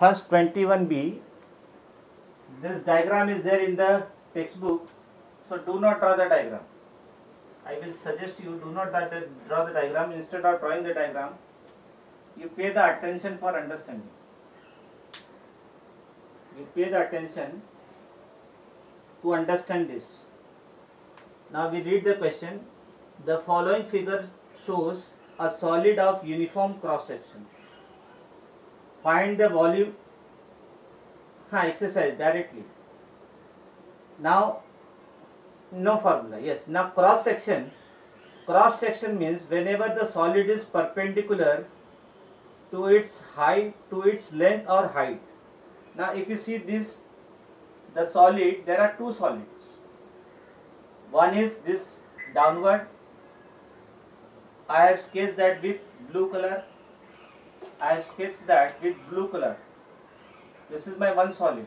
first 21B. This diagram is there in the textbook, so do not draw the diagram. I will suggest you do not draw the diagram. Instead of drawing the diagram, you pay the attention for understanding. You pay the attention to understand this. Now we read the question. The following figure shows a solid of uniform cross section. Find the volume. Exercise directly. Now, no formula. Yes. Now cross section. Cross section means whenever the solid is perpendicular to its height, to its length or height. Now, if you see this, the solid, there are two solids. One is this downward. I have sketched that with blue color. I have sketched that with blue color. This is my one solid.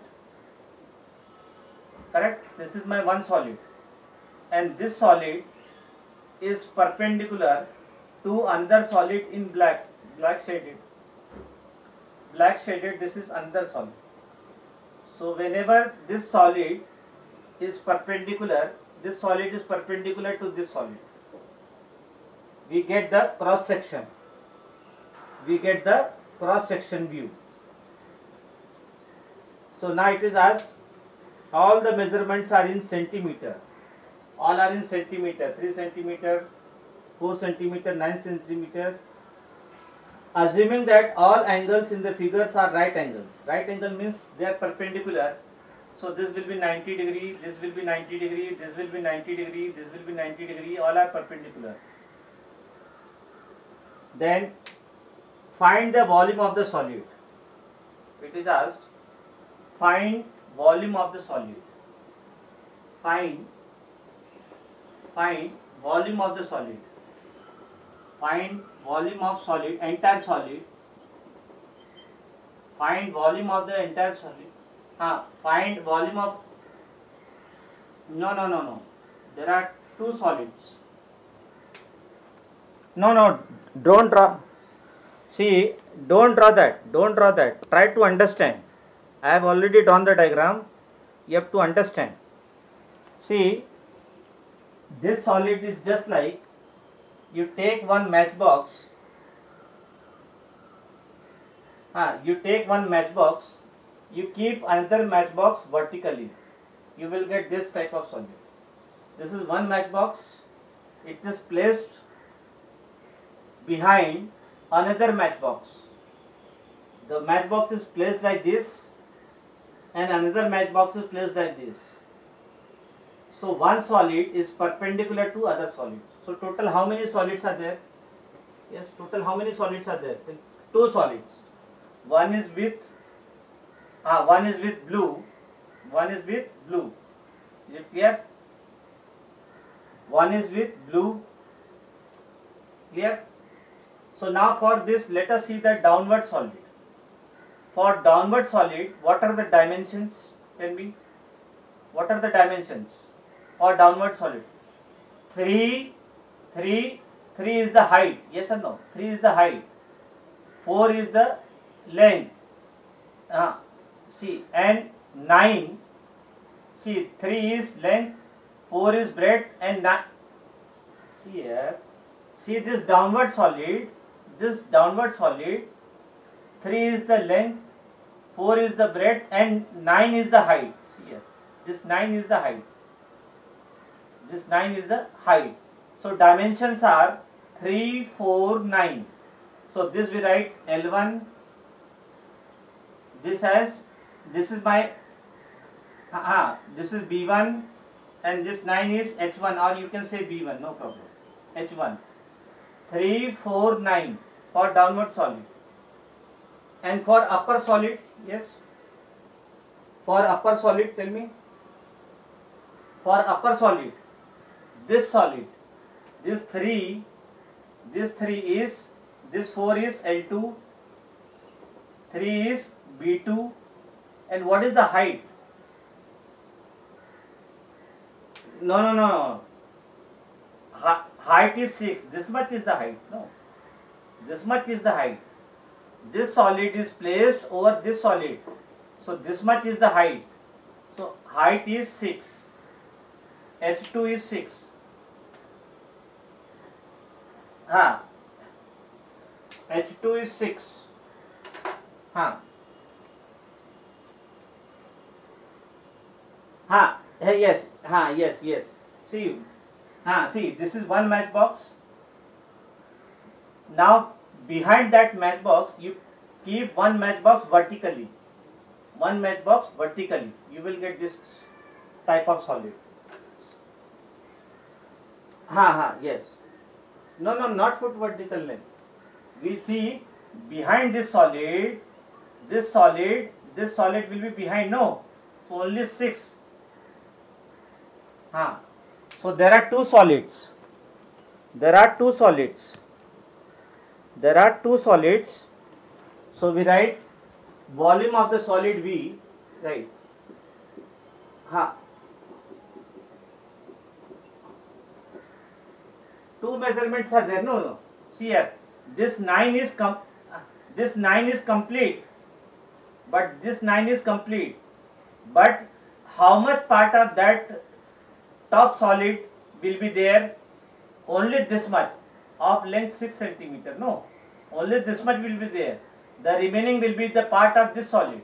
Correct? This is my one solid. And this solid is perpendicular to another solid in black. Black shaded. Black shaded, this is another solid. So whenever this solid is perpendicular, this solid is perpendicular to this solid, we get the cross section. We get the cross section view. So now it is asked, all the measurements are in centimeter. All are in centimeter. 3 centimeter, 4 centimeter, 9 centimeter. Assuming that all angles in the figures are right angles. Right angle means they are perpendicular. So this will be 90 degree, this will be 90 degree, this will be 90 degree, this will be 90 degree, all are perpendicular. Then find the volume of the solid. It is asked, find volume of the solid. Find volume of the solid. Find volume of solid, entire solid. Find volume of the entire solid. Find volume of, no. There are two solids. No, don't draw. See, don't draw that. Don't draw that. Try to understand. I have already drawn the diagram. You have to understand. See, this solid is just like you take one matchbox. You take one matchbox. You keep another matchbox vertically. You will get this type of solid. This is one matchbox. It is placed behind another matchbox. The matchbox is placed like this and another matchbox is placed like this. So one solid is perpendicular to other solid. So total how many solids are there? Yes, total how many solids are there? Two solids. One is with blue. One is with blue. Is it clear? One is with blue. Clear? So now for this, let us see the downward solid. For downward solid, what are the dimensions? Tell me. What are the dimensions for downward solid? 3 is the height. Yes or no? 3 is the height. 4 is the length. See, and 9. See, 3 is length, 4 is breadth, and 9. See here. See this downward solid. This downward solid. 3 is the length, 4 is the breadth, and 9 is the height. See here. This 9 is the height. This 9 is the height. So dimensions are 3, 4, 9. So this we write L1. This is my, this is B1 and this 9 is H1, or you can say B1, no problem. H1. 3, 4, 9 for downward solid. And for upper solid, yes. For upper solid, tell me. For upper solid, this solid, this 3 is, this 4 is L2, 3 is B2, and what is the height? No. Height is 6. This much is the height. No. This much is the height. this solid is placed over this solid. So this much is the height. So height is 6. H2 is 6. H2 is 6. Yes. Yes. See, this is one matchbox. Now behind that matchbox you keep one matchbox vertically. You will get this type of solid. Yes. No, not foot vertical length. We see behind this solid will be behind. No, so only 6. So there are two solids. So we write volume of the solid V, right? Two measurements are there. No. See here, this 9 is complete, but this 9 is complete. But how much part of that top solid will be there? Only this much of length 6 centimeter. No, only this much will be there. The remaining will be the part of this solid.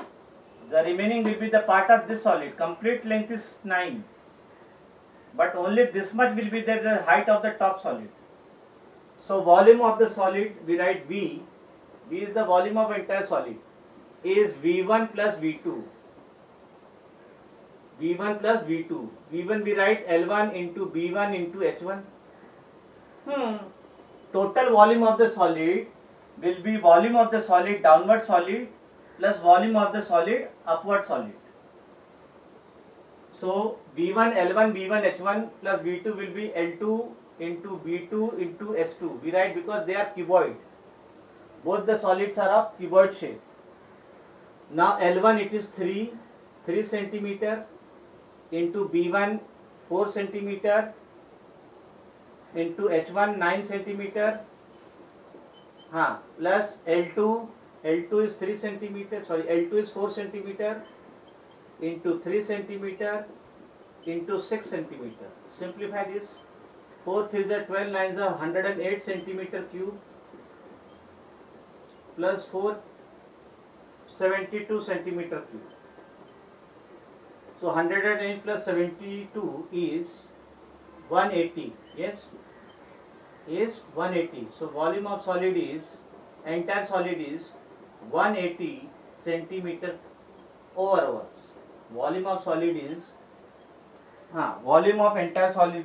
Complete length is 9, but only this much will be there, the height of the top solid. So volume of the solid, we write V. V is the volume of entire solid. Is V1 plus V2. V1 we write L1 into B1 into H1. Total volume of the solid will be volume of the solid downward solid plus volume of the solid upward solid. So V1 L1 B1 H1 plus V2 will be L2 into B2 into S2. We write because they are cuboid. Both the solids are of cuboid shape. Now L1 it is 3 centimeter into B1 4 centimeter into H1 9 centimeter plus L2 is 3 centimeter, L2 is 4 centimeter into 3 centimeter into 6 centimeter. Simplify this. 4 3 is 12 9 is 108 centimeter cube plus 4 72 centimeter cube. So 108 plus 72 is 180. Yes, is 180. So volume of solid is, entire solid is 180 centimeter over. Volume of solid is, volume of entire solid.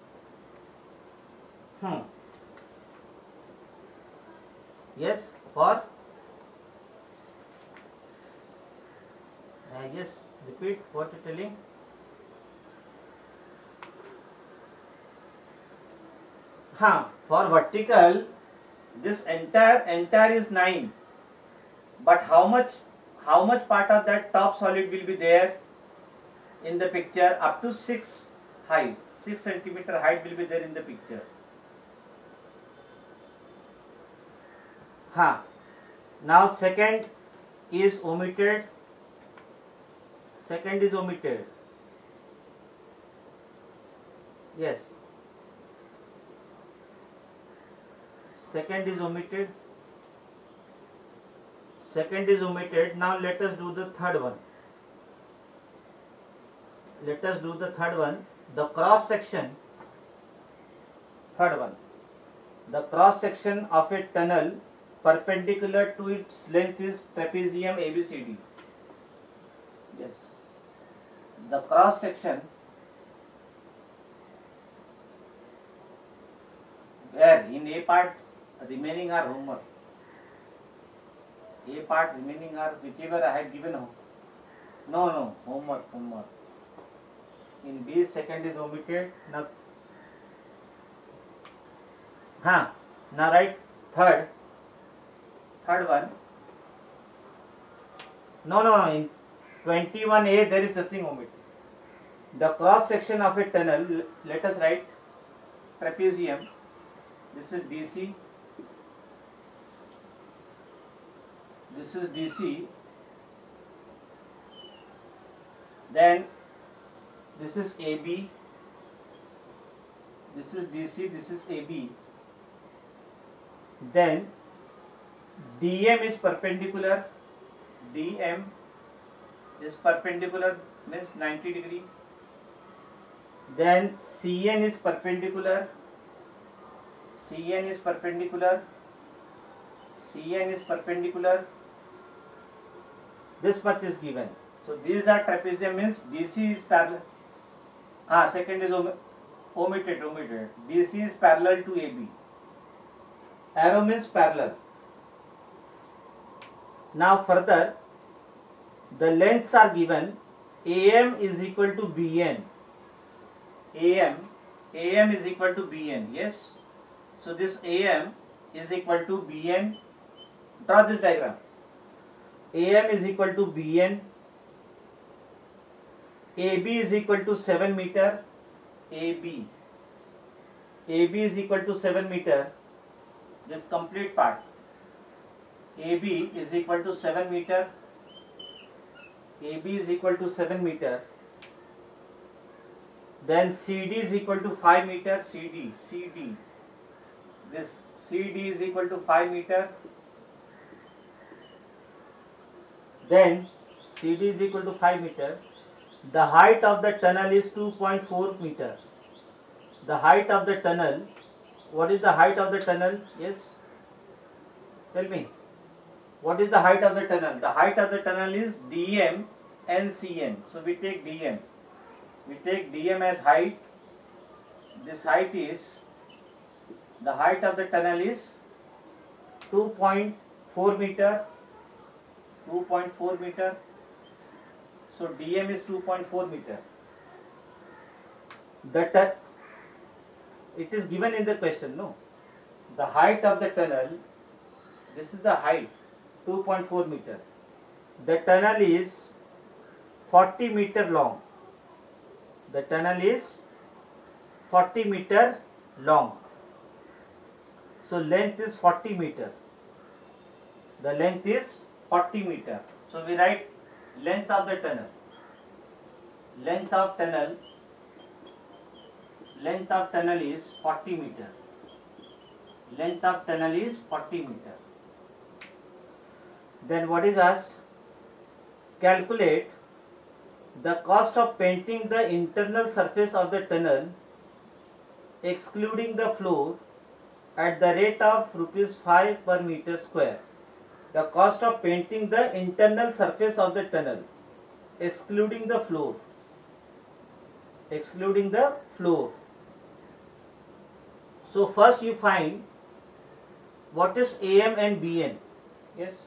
Yes, for yes, repeat what you are telling. For vertical, this entire is 9. But how much part of that top solid will be there in the picture? Up to 6 height, 6 centimeter height will be there in the picture. Now second is omitted. Yes. Second is omitted. Now let us do the third one. The cross section. Third one. The cross section of a tunnel perpendicular to its length is trapezium ABCD. Yes. The cross section where in A part remaining are homework. A part remaining are whichever I have given. No, homework. In B second is omitted. Now write third one. No, in 21A there is nothing omitted. The cross section of a tunnel, let us write trapezium. This is BC. this is DC, then this is AB, this is DC, this is AB, then DM is perpendicular, DM is perpendicular means 90 degree, then CN is perpendicular, CN is perpendicular, CN is perpendicular, this much is given. So these are trapezium, means DC is parallel, second is omitted, DC is parallel to AB, arrow means parallel. Now further, the lengths are given. AM is equal to BN, AM is equal to BN, yes. So this AM is equal to BN, draw this diagram. AM is equal to BN, AB is equal to 7 meter, AB is equal to 7 meter, this complete part. AB is equal to 7 meter, AB is equal to 7 meter, then CD is equal to 5 meter, CD, this CD is equal to 5 meter, then CD is equal to 5 meter, the height of the tunnel is 2.4 meter, the height of the tunnel, what is the height of the tunnel? Yes, tell me, what is the height of the tunnel? The height of the tunnel is DM and CN, so we take DM, as height, this height is, the height of the tunnel is 2.4 meter, so DM is 2.4 meter. It is given in the question, no? The height of the tunnel, this is the height, 2.4 meter. The tunnel is 40 meter long. The tunnel is 40 meter long. So length is 40 meter. The length is 40 meter. So we write length of the tunnel. Length of tunnel is 40 meter. Length of tunnel is 40 meter. Then what is asked? Calculate the cost of painting the internal surface of the tunnel excluding the floor at the rate of ₹5 per meter square. The cost of painting the internal surface of the tunnel excluding the floor. So first you find what is AM and BN. Yes,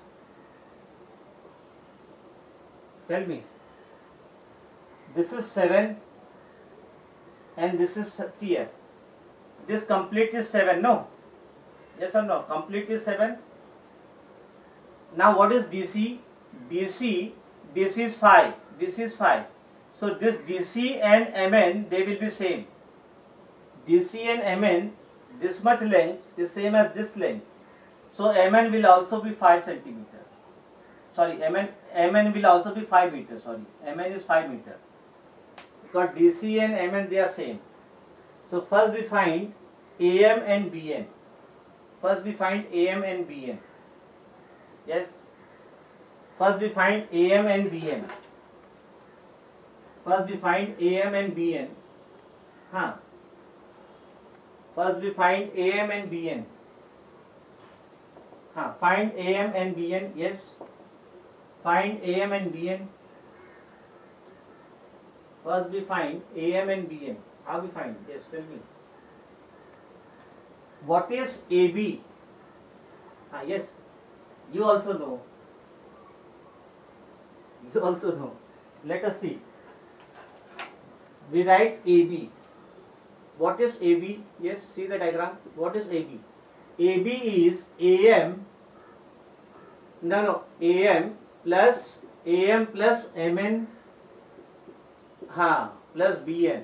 tell me. This is 7 and this is here. This complete is 7, no? Yes or no? Complete is 7. Now what is DC? DC is 5. This is 5. So this DC and MN, they will be same. DC and MN, this much length is same as this length. So MN will also be 5 centimeter. Sorry, MN will also be 5 meter. Sorry, MN is 5 meter. Because DC and MN, they are same. So first we find AM and BN. Yes. First we find AM and BN. First we find AM and BN. Find AM and BN. Yes. Find AM and BN. First we find AM and BN. How we find? Yes, tell me. What is AB? Yes, you also know. Let us see. We write AB. What is AB? Yes, see the diagram. What is AB? AB is AM. AM plus MN plus BN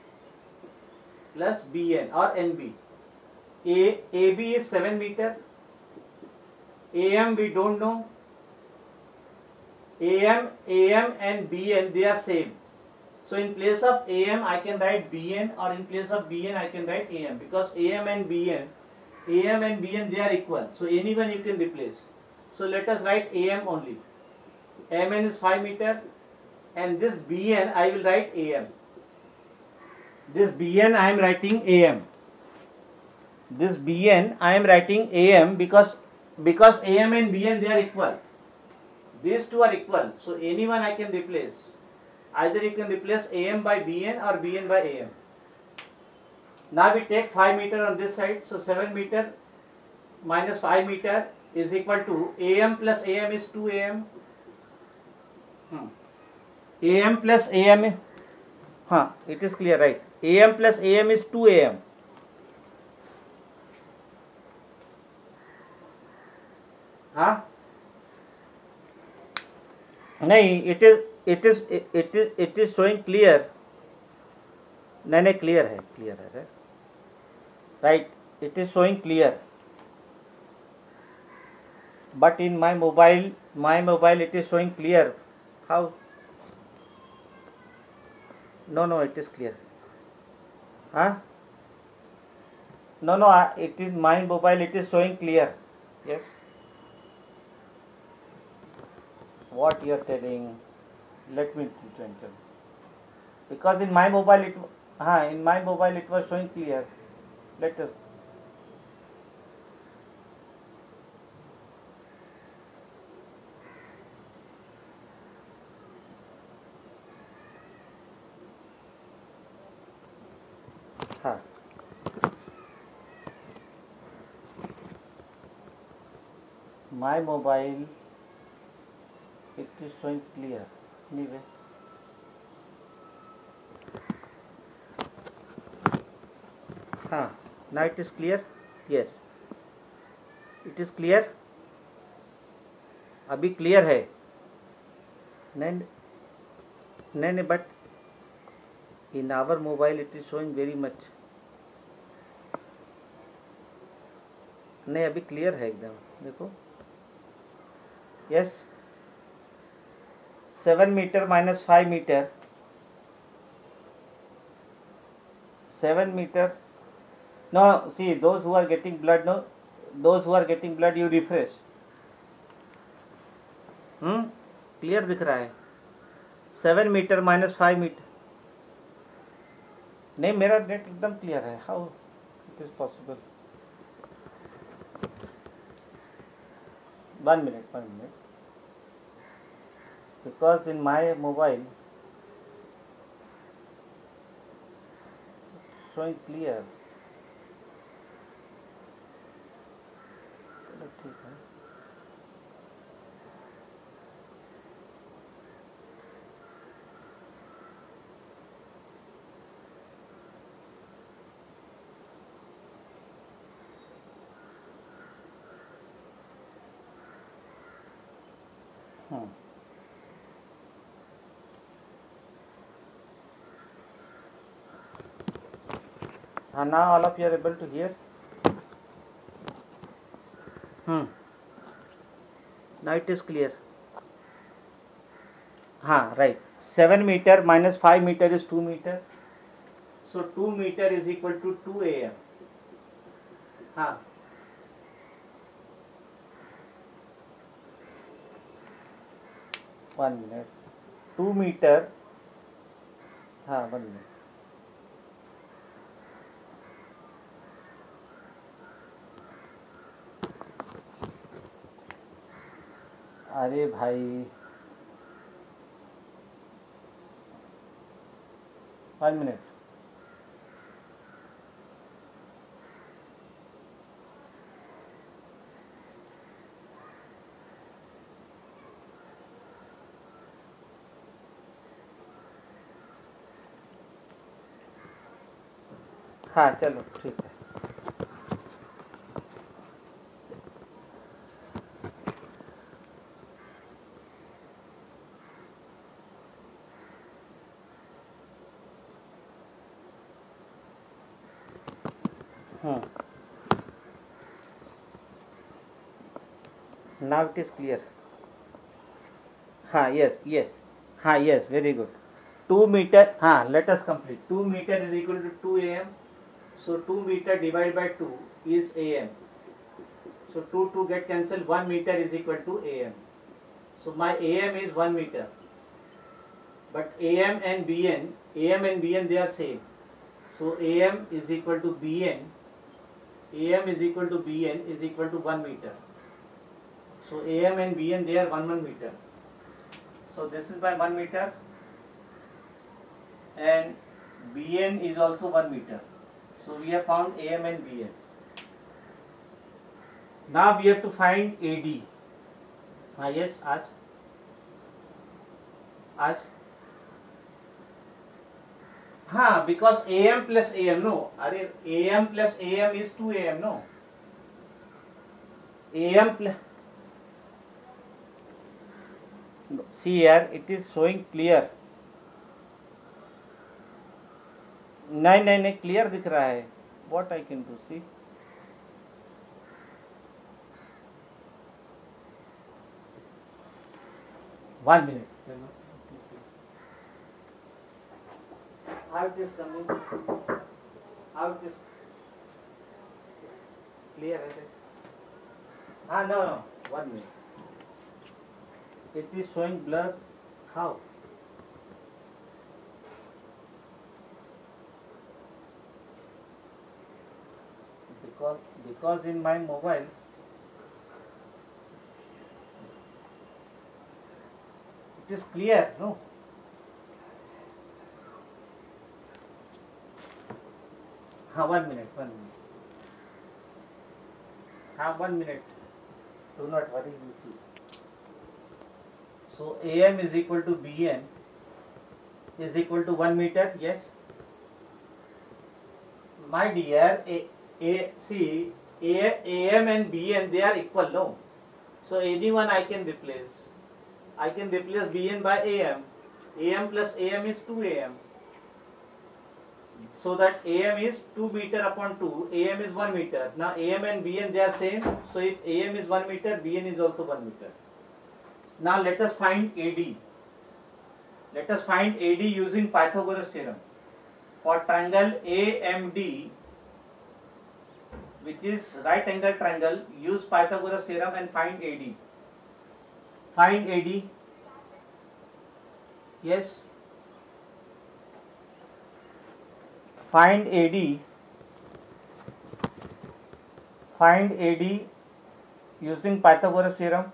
or NB. AB is 7 meter. AM we don't know. AM and BN, they are same. So in place of AM I can write BN, or in place of BN I can write AM, because AM and BN they are equal. So anyone you can replace. So let us write AM only. MN is 5 meter, and this BN I will write AM. This BN I am writing AM. This BN I am writing AM because AM and BN, they are equal. These two are equal. So anyone I can replace. Either you can replace AM by BN or BN by AM. Now we take 5 meter on this side. So 7 meter minus 5 meter is equal to AM plus AM is 2 AM. AM plus AM, it is clear, right? AM plus AM is 2 AM. नहीं, it is showing clear. नहीं, clear है, right? It is showing clear. But in my mobile it is showing clear. How? No, it is clear. No, it is my mobile, it is showing clear. Yes. What you are telling? Let me tell. Because in my mobile it was showing clear. Let us. My mobile, it is showing clear. Anyway. Now it is clear. Yes. It is clear. अभी clear है. नहीं, but in our mobile it is showing very much. नहीं, अभी clear है एकदम. देखो. Yes. 7 meter minus 5 meter. 7 meter. No, see, those who are getting blood, you refresh. Clear दिख रहा है. 7 meter minus 5 meter. नहीं, मेरा नेट एकदम क्लियर है. How it is possible? 1 minute. Because in my mobile it's showing clear. ठीक है. Now all of you are able to hear. Now it is clear. Right. 7 meter minus 5 meter is 2 meter. So 2 meter is equal to 2 AM. 1 minute. 2 meter. 1 minute. अरे भाई, 1 minute. चलो ठीक है. Now it is clear. हाँ, yes, very good. 2 meter, हाँ, let us complete. 2 meter is equal to 2 am. So 2 meter divided by 2 is am. So 2 get cancelled. 1 meter is equal to am. So my am is 1 meter. But am and bn they are same. So am is equal to bn. Am is equal to bn is equal to 1 meter. So am and bn they are 1 meter. So this is by 1 meter. And bn is also 1 meter. So we have found am and bn. Now we have to find AD. Yes, ask. Because am plus am, no. Am plus am is 2 am, no. Am plus. See here, it is showing clear. नहीं clear दिख रहा है. What I can do, see. One minute. How it is coming? How it is clear? No. 1 minute. It is showing blur. How? Because in my mobile it is clear, no? One minute. 1 minute. Do not worry, you see. So am is equal to bn is equal to 1 meter, yes. My dear, am and bn they are equal, no? So anyone I can replace. I can replace bn by am. Am plus am is 2 am. So that am is 2 meter upon 2, am is 1 meter. Now am and bn they are same. So if am is 1 meter, bn is also 1 meter. Now let us find AD. Let us find AD using Pythagoras theorem. For triangle AMD, which is right angle triangle, use Pythagoras theorem and find AD. Find AD. Yes. Find AD. Find AD using Pythagoras theorem.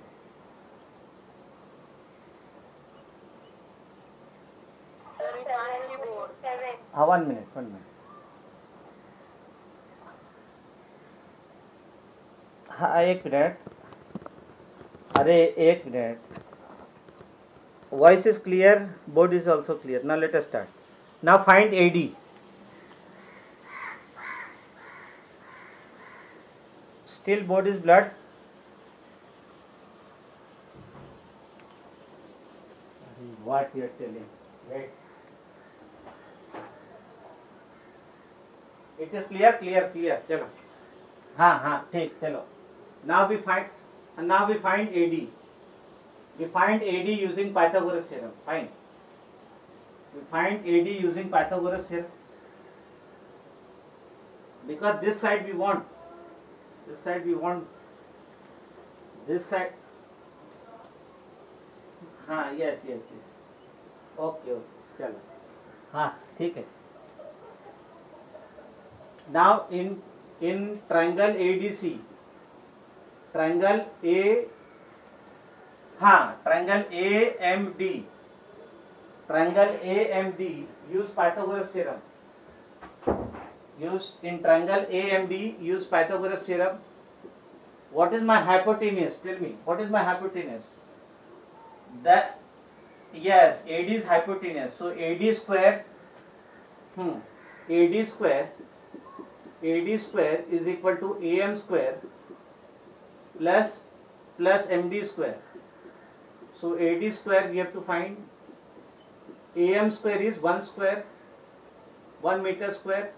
One minute. एक minute. Voice is clear, board is also clear. Now let us start. Now find AD. Still board is blurred. What you are telling? Wait. It is clear. चलो. हाँ, ठीक. चलो. Now we find AD. We find AD using Pythagoras theorem. Fine. We find AD using Pythagoras theorem. Because this side we want. This side. Yes. Okay. चलो. ठीक है. Now in triangle ADC, triangle AMD, use Pythagoras theorem. In triangle AMD, use Pythagoras theorem. What is my hypotenuse? Tell me, what is my hypotenuse? Yes, AD is hypotenuse. So AD square is equal to AM square plus MD square. So AD square we have to find. AM square is 1 meter square,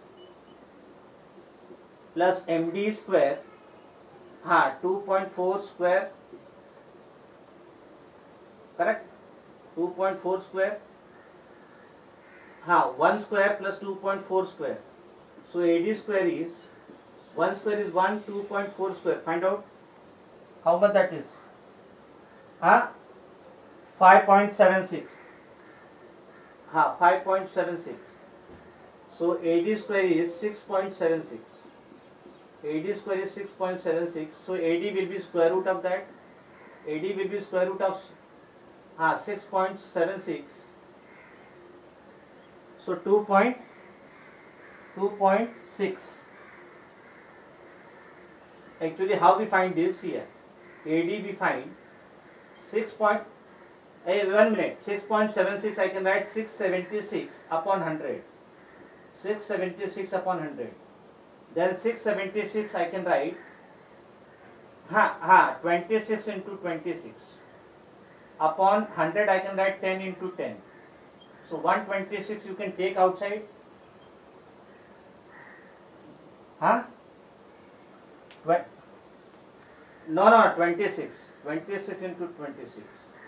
plus MD square 2.4 square. correct? 2.4 square. 1 square plus 2.4 square. So AD square is 1 square is 1, 2.4 square. Find out how much that is. 5.76. 5.76. So AD square is 6.76. AD square is 6.76. So AD will be square root of that. AD will be square root of 6.76. So 2.6. Actually, how we find this here? AD we find 6. 1 minute. 6.76. I can write 676 upon 100. 676 upon 100. Then 676 I can write 26 into 26 upon 100. I can write 10 into 10. So 126 you can take outside. No, 26. 26 into 26.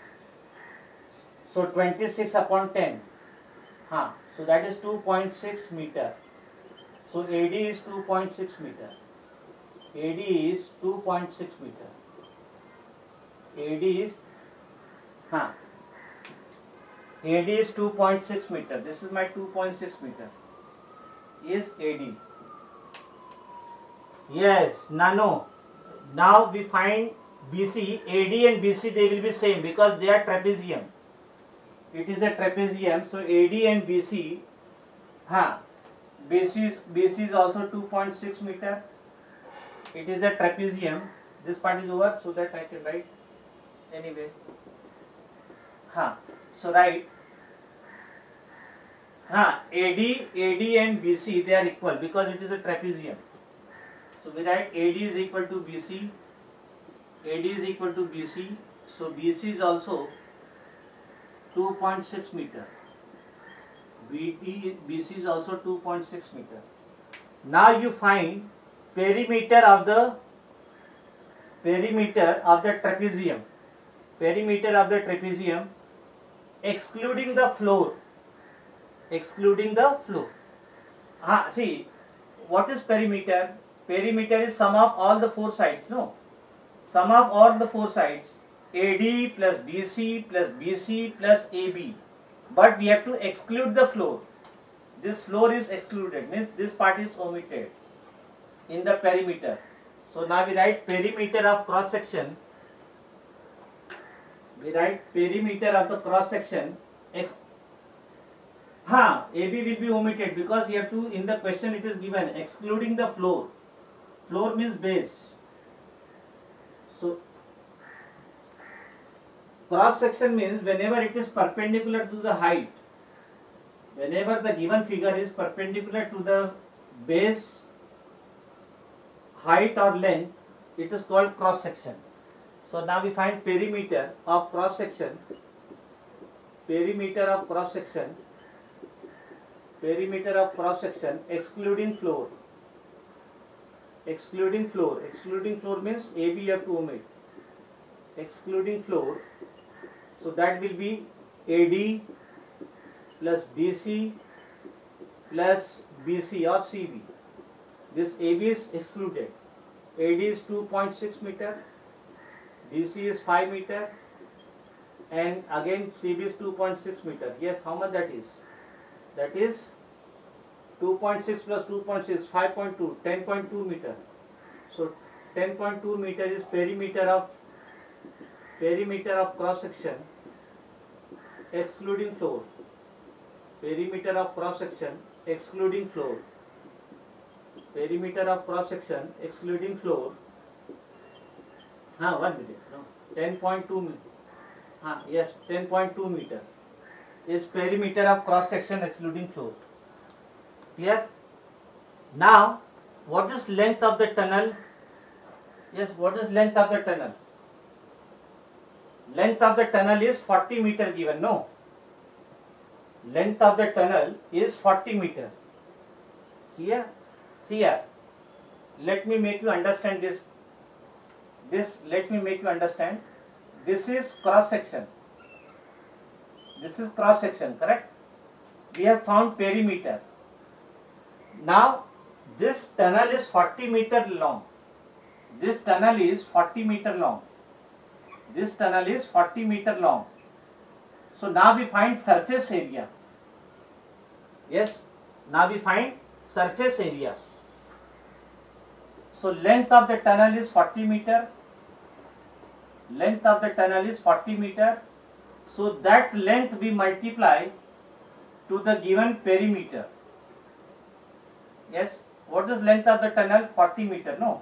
So 26 upon 10. So that is 2.6 meter. So AD is 2.6 meter. AD is 2.6 meter. AD is 2.6 meter. This is my 2.6 meter. Is AD. Yes, no. Now we find BC. AD and BC, they will be same because they are trapezium. It is a trapezium. So AD and BC, BC is also 2.6 meter. It is a trapezium. This part is over, so that I can write anyway. So write AD and BC, they are equal because it is a trapezium. So we write AD is equal to BC. AD is equal to BC. So BC is also 2.6 meter. BC is also 2.6 meter. Now you find perimeter of the trapezium. Perimeter of the trapezium excluding the floor. Excluding the floor. See, what is perimeter? Perimeter is sum of all the four sides. No, sum of all the four sides. AD plus BC plus BC plus AB. But we have to exclude the floor. This floor is excluded, means this part is omitted in the perimeter. So now we write perimeter of cross section. We write perimeter of the cross section. AB will be omitted because you have to, in the question it is given excluding the floor. Floor means base. So cross section means whenever it is perpendicular to the height. Whenever the given figure is perpendicular to the base, height or length, it is called cross section. So now we find perimeter of cross section. Perimeter of cross section. Perimeter of cross section excluding floor. Excluding floor. Excluding floor means AB you have to omit. Excluding floor. So that will be AD plus BC plus BC or CB. This AB is excluded. AD is 2.6 meter. BC is 5 meter. And again CB is 2.6 meter. Yes, how much that is? That is 2.6 plus 2.6, 5.2, 10.2 meter. So 10.2 meter is perimeter of cross section excluding floor. Perimeter of cross section excluding floor. Perimeter of cross section excluding floor. 1 minute. No, 10.2 meter. Yes, 10.2 meter is perimeter of cross section excluding floor. Here. Now, what is length of the tunnel? Yes, what is length of the tunnel? Length of the tunnel is 40 meter given. No. Length of the tunnel is 40 meter. See here. Let me make you understand this. Let me make you understand. This is cross section. This is cross section, correct? We have found perimeter. Now this tunnel is 40 meter long. This tunnel is 40 meter long. This tunnel is 40 meter long. So now we find surface area. Yes, now we find surface area. So length of the tunnel is 40 meter. Length of the tunnel is 40 meter. So that length we multiply to the given perimeter. Yes, what is length of the tunnel? 40 meter, no?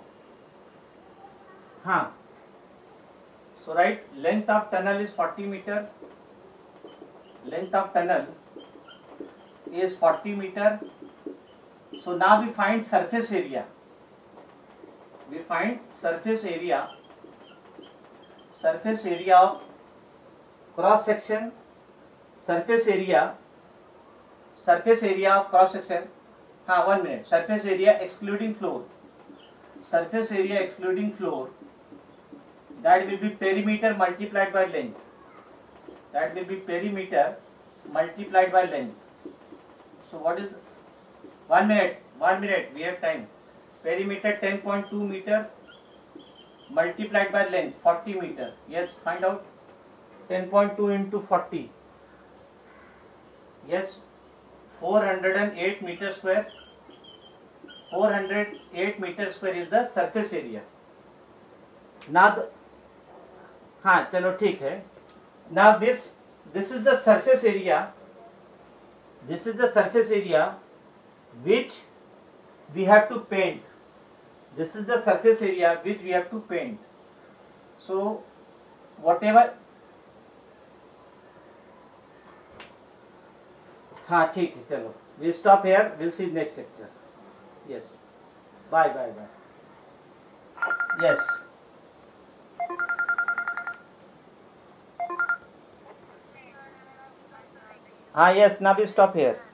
So right, length of tunnel is 40 meter. Length of tunnel is 40 meter. So now we find surface area. We find surface area. Surface area of cross section. Surface area of cross section. 1 minute. Surface area excluding floor. Surface area excluding floor. That will be perimeter multiplied by length. That will be perimeter multiplied by length. So what is 1 minute? 1 minute. We have time. Perimeter 10.2 meter multiplied by length 40 meter. Yes, find out. 10.2 into 40. Yes, 408 meter square. 408 meter square is the surface area. Now चलो ठीक है. Now this is the surface area. This is the surface area which we have to paint. This is the surface area which we have to paint. So whatever. ठीक है, चलो. We stop here. We'll see next lecture. Yes. Bye. Yes. Yes, now we stop here.